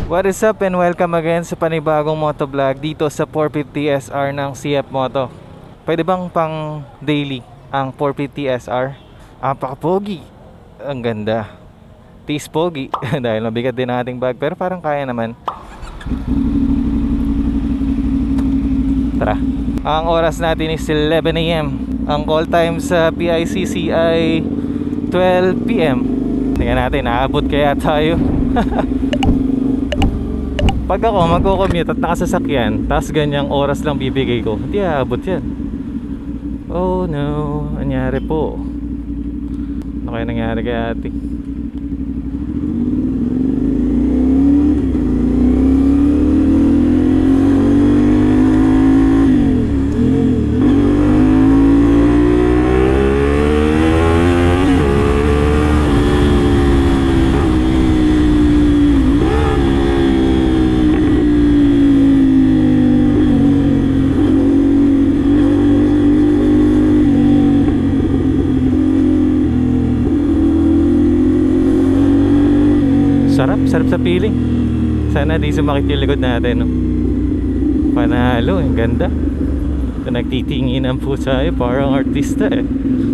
What is up and welcome again sa panibagong motovlog dito sa 450 SR ng CF Moto. Pwede bang pang daily ang 450 SR? Apaka-pogi. Ang ganda. Tis pogi. Dahil mabigat din ang ating bag pero parang kaya naman. Tara. Ang oras natin is 11 AM. Ang call time sa PICC ay 12 PM. Tingnan natin, naabot kaya tayo. Pag ako magko-commute at nakasasakyan, tapos ganyang oras lang bibigay ko, hindi aabot yan. Oh no, nangyari po. Ano kaya nangyari kay ate? Sarap sa feeling. Sana di sumakit yung likod natin, no? Panalo, ang ganda. Ito nagtitingin ang pusa eh, parang artista eh.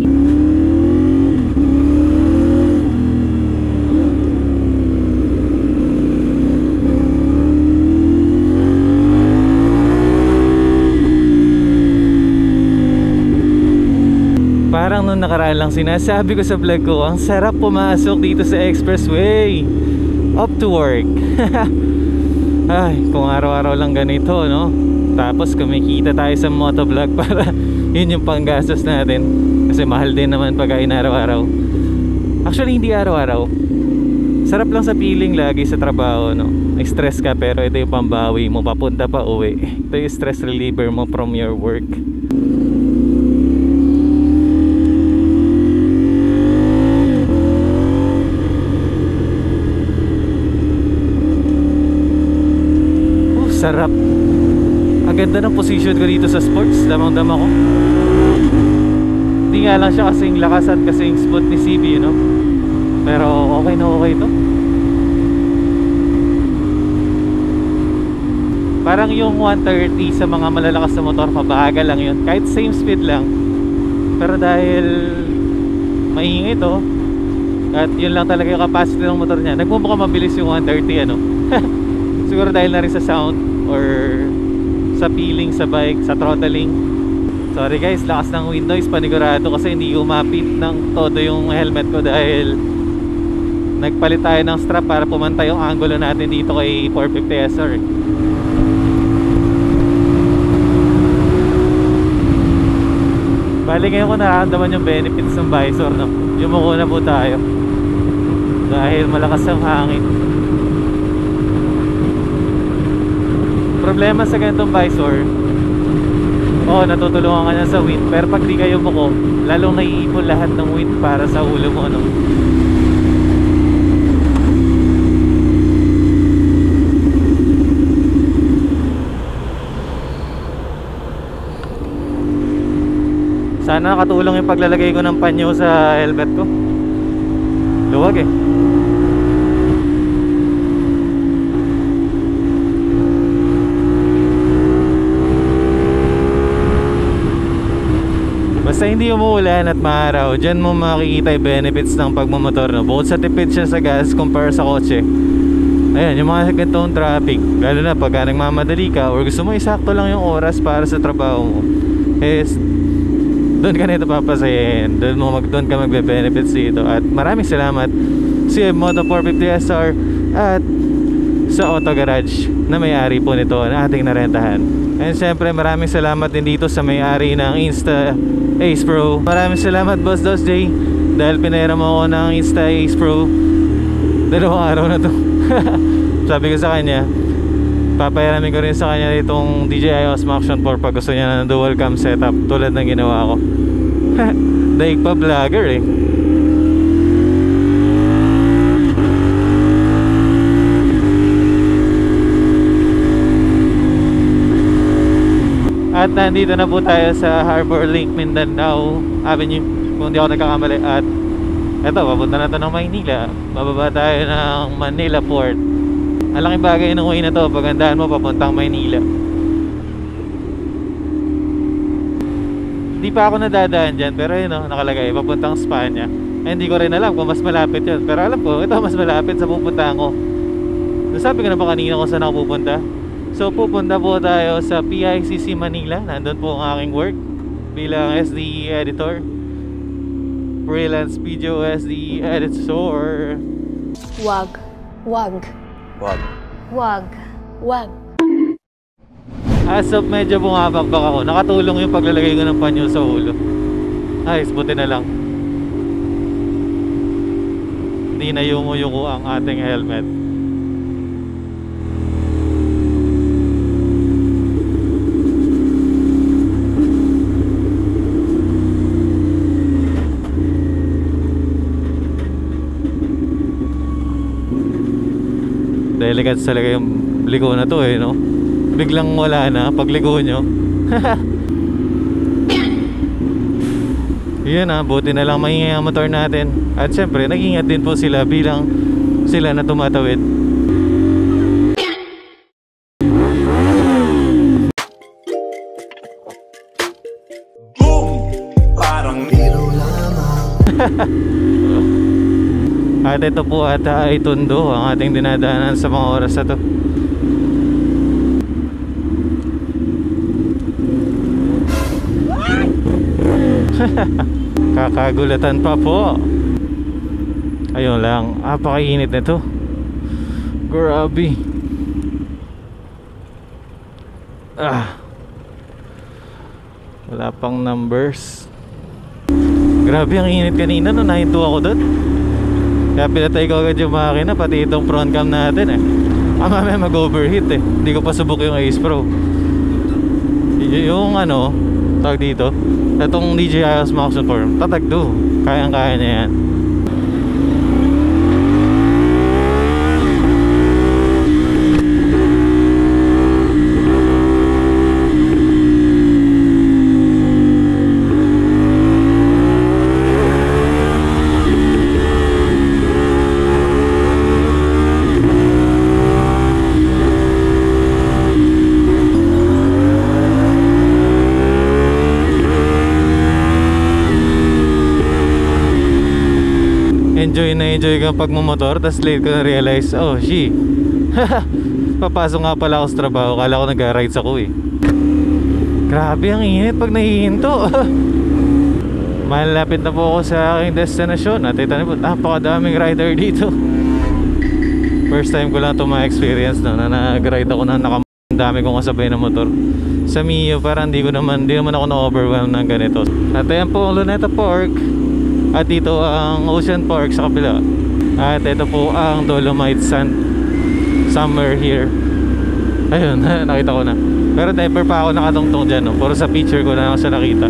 Parang nung nakaraan lang sinasabi ko sa vlog ko, ang sarap pumasok dito sa expressway up to work. Ay, kung araw-araw lang ganito, no? Tapos kumikita tayo sa motovlog para yun yung panggastos natin. Kasi mahal din naman pagkain araw-araw. Actually, hindi araw-araw. Sarap lang sa feeling lagi sa trabaho, no? May stress ka pero ito yung pambawi mo papunta pa uwi. Ito yung stress reliever mo from your work. Sarap. Ang ganda ng position ko dito sa sports. Damang-dama ko. Hindi nga lang siya kasing lakas at kasing smooth ni CB, you know? Pero okay na okay to. Parang yung 130 sa mga malalakas na motor, pabagal lang yun. Kahit same speed lang. Pero dahil maingay to, at yun lang talaga yung capacity ng motor niya, nagmumukha mabilis yung 130, ano? Siguro dahil na rin sa sound or sa feeling sa bike, sa throttling. Sorry guys, lakas ng wind noise, panigurado kasi hindi umapit ng todo yung helmet ko dahil nagpalit tayo ng strap para pumantay yung angulo natin dito kay 450 SR. Bali ngayon ko nararamdaman yung benefits ng visor, no? Yumuko na po tayo dahil malakas ang hangin. Problema sa ganitong visor, natutulungan ka niya sa wind. Pero pag di kayo muko, lalong naiipon lahat ng wind para sa ulo mo, no? Sana nakatulong yung paglalagay ko ng panyo sa helmet ko. Luwag eh. Basta hindi umuulan at maaraw, dyan mo makikita yung benefits ng pagmamotor, no? Bukod sa tipid siya sa gas compare sa kotse. Ayan, yung mga ganitong traffic, lalo na pagka nagmamadali ka or gusto mo isakto lang yung oras para sa trabaho mo, doon ka nito papasayin. Doon ka magbe-benefits dito. At maraming salamat CF Moto 450 SR at sa Auto Garage na may-ari po nito na ating narentahan. And siyempre maraming salamat din dito sa may-ari ng Insta Ace Pro. Maraming salamat Boss Dos J dahil pinairam mo ako ng Insta Ace Pro. 2 araw na to. Sabi ko sa kanya, papairamin ko rin sa kanya itong DJI Osmo Action 4 pag gusto niya ng dual cam setup tulad ng ginawa ko. Daig pa vlogger eh. At nandito na po tayo sa Harbor Link Mindanao Avenue, kung hindi ako nagkakamali. At eto, papunta na to ng Maynila. Bababa tayo ng Manila Port. Ang laking bagay ng way na to. Pagandahan mo papuntang Maynila. Hindi pa ako nadadaan dyan, pero yun o, nakalagay papuntang Spanya. Hindi ko rin alam kung mas malapit yun, pero alam ko ito mas malapit sa pupuntahan ko. Nasabi ko na ba kanina kung saan ako pupunta? So pupunta po tayo sa PICC Manila. Nandun po ang aking work bilang SDE editor, freelance video SDE editor. Wag. Wag. Wag. Wag. Wag. As of medyo bumabakbak ako. Nakatulong yung paglalagay ko ng panyo sa ulo. Ay, buti na lang hindi na yungo-yungo ang ating helmet. Delicate talaga yung ligo na to eh, no? Biglang wala na pagligo nyo. Yun buti na lang maingay ang motor natin. At syempre, nag-ingat din po sila bilang sila na tumatawid. Boom! Parang biro lamang. At ito po ata ay Tondo ang ating dinadaanan sa mga oras na to. Kakagulatan pa po. Ayun lang, napakainit nito. Grabe. Wala pang numbers. Grabe ang init kanina no, nahinto ako doon. Kaya pinatay ko agad yung makina, pati itong front cam natin eh. Mamaya mag-overheat eh. Hindi ko pa subok yung Ace Pro. Yung tawag dito, itong DJI Osmo Action Form, tatagdo. Kayang-kaya niya yan. Enjoy kang pagmumotor, tas late ko na-realize, oh she papasok nga pala ako sa trabaho, kala ko nag-rides ako eh. Grabe ang init pag nahihinto. Malapit na po ako sa aking destinasyon. At ito na po, napakadaming rider dito. First time ko lang ito ma-experience na nag-ride ako na dami kong kasabay na motor. Sa Mio parang di naman ako na-overwhelm ng ganito. At ayan po ang Luneta Park. At dito ang Ocean Park sa kabila. At ito po ang Dolomite Sand. Somewhere here. Ayun, nakita ko na. Pero never pa ako nakatungtong dyan, no? Puro sa picture ko na ako siya nakita.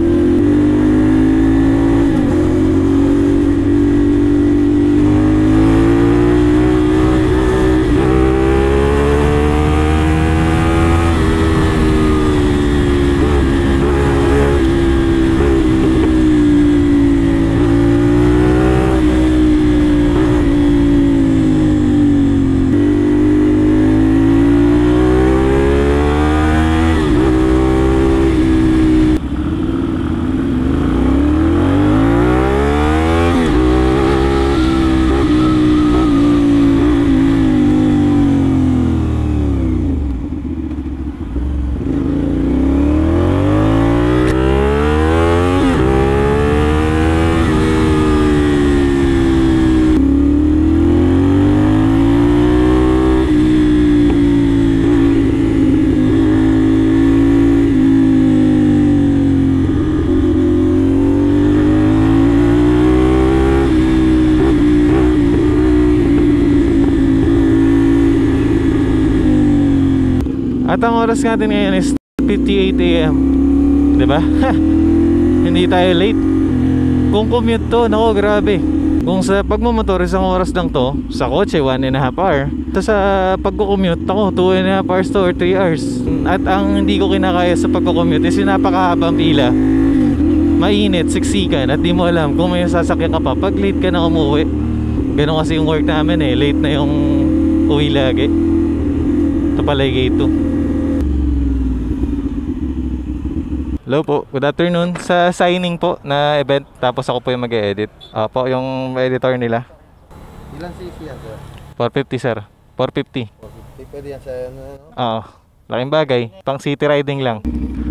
At ang oras natin ngayon is 5:58 AM. Diba? Hindi tayo late. Kung commute to, nako grabe. Kung sa pagmumotor isang oras lang to, sa kotse 1.5 hour. Sa pagko-commute ako 2.5 hours to or 3 hours. At ang hindi ko kinakaya sa pagko-commute is yung napakahabang pila. Mainit, siksikan, at di mo alam kung may sasakyan ka pa pag late ka na umuwi. Ganun kasi yung work namin eh, late na yung uwi lagi. Ito pala yung gate 2. Hello po, good afternoon. Sa signing po na event, tapos ako po yung mag-e-edit. Po, yung editor nila. Ilan cc yan, sir? 450 sir, 450. 450, pwede yan sa ano? Oo, laking bagay. Pang city riding lang.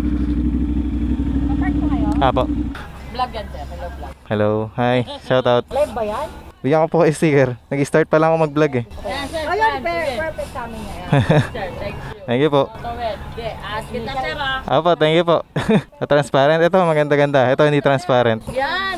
Kapag ko ngayon? Po. Vlog yan, sir. Hello, vlog. Hello, hi, shout out. Live ba yan? Bigyan ko po kayo sticker. Nag-start pa lang ako mag-vlog eh. Ayan, sir. Ayun, perfect sa amin na yan. Sir, thank you. Thank you po. Ask kita, sir, ah. Po, thank you po. Transparent. Ito, maganda-ganda. Ito, hindi transparent. Yan.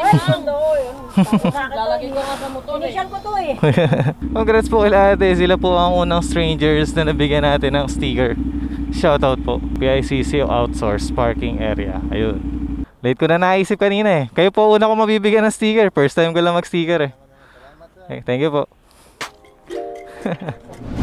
Lalagay ko nga sa motor eh. Initial ko to eh. Congrats po kay ate. Sila po ang unang strangers na nabigyan natin ng sticker. Shoutout po. PICC Outsource Parking Area. Ayun. Late ko na naisip kanina eh. Kayo po una ko mabibigyan ng sticker. First time ko lang mag-sticker eh. Thank you po.